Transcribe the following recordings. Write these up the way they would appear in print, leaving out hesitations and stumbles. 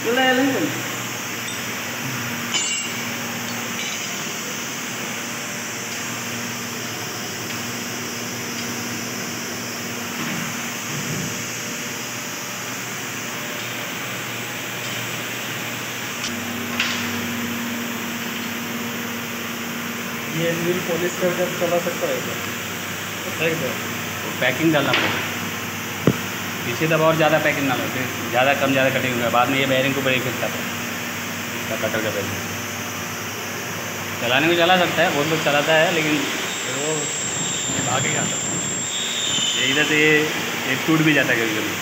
ये wheel polish करके चला सकता है क्या? पैकिंग डालना पड़ेगा पीछे दबा और ज़्यादा पैकिंग ना लो, फिर ज़्यादा कम ज़्यादा कटिंग होगा बाद में ये बेयरिंग को ब्रेक करता है कटर का बेयरिंग। चलाने में चला सकता है, बहुत लोग चलाता है, लेकिन वो भागे जाता है ये इधर से ये टूट भी जाता है कभी कभी।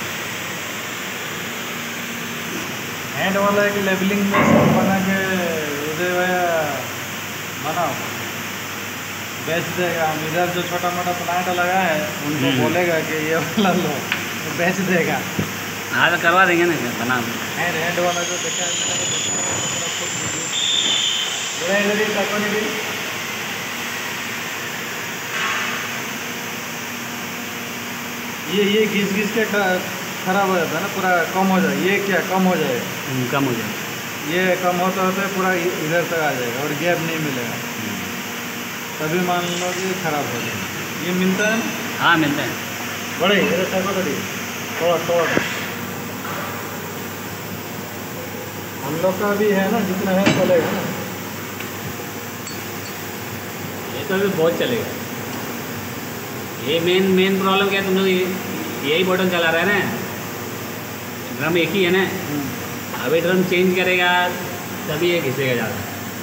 हैंड वाला एक लेवलिंग में सब बना के उदय भैया बनाओ बेच देगा। हम इधर जो छोटा मोटा प्लांट लगा है उनको बोलेगा कि ये वाला लो तो बेच देगा। हाँ तो करवा देंगे ना बना हैंड वाला जो देखा है ये घिस घिस के खराब हो जाता है ना, पूरा कम हो जाए। ये क्या कम हो जाए, कम हो जाए, ये कम होता होता है पूरा इधर तक आ जाएगा और गैप नहीं मिलेगा, तभी मान लो कि खराब हो जाए। ये मिलता है ना? हाँ मिलता है बड़े थोड़ा थोड़ा हम लोग का भी है ना, जितना है चलेगा ना। ये तो अभी बहुत चलेगा। ये मेन प्रॉब्लम क्या है, तुम लोग यही बटन चला रहे हैं ना, ड्रम एक ही है ना, अभी ड्रम चेंज करेगा तभी ये घिसेगा ज़्यादा।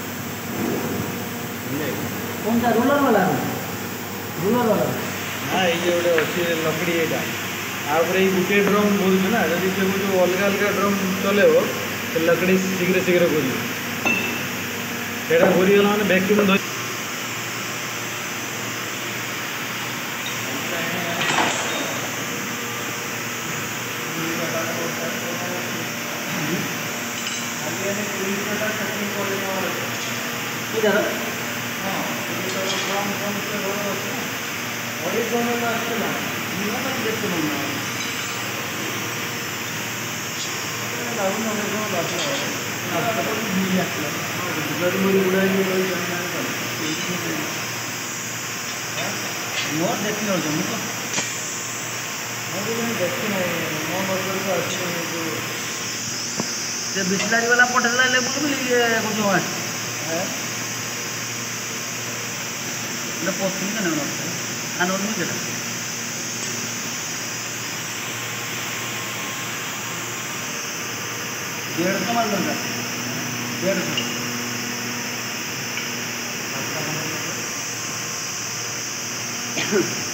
कौन सा रूलर वाला है? रूलर वाला हाँ ये गोटे अच्छी लकड़ी एटा आउे गोटे ड्रम बोलूँ ना, जब से जो अलग अलग ड्रम चले लकड़ी शीघ्र शीघ्र घूरी से घूरीगला मैंने भैक्यूम धर बिस्लारी वाला पटेला लेबुल भी ये कुछ है पोस्ट नहीं करना आनोर नहीं करना डेढ़ सौ माल दरकार 150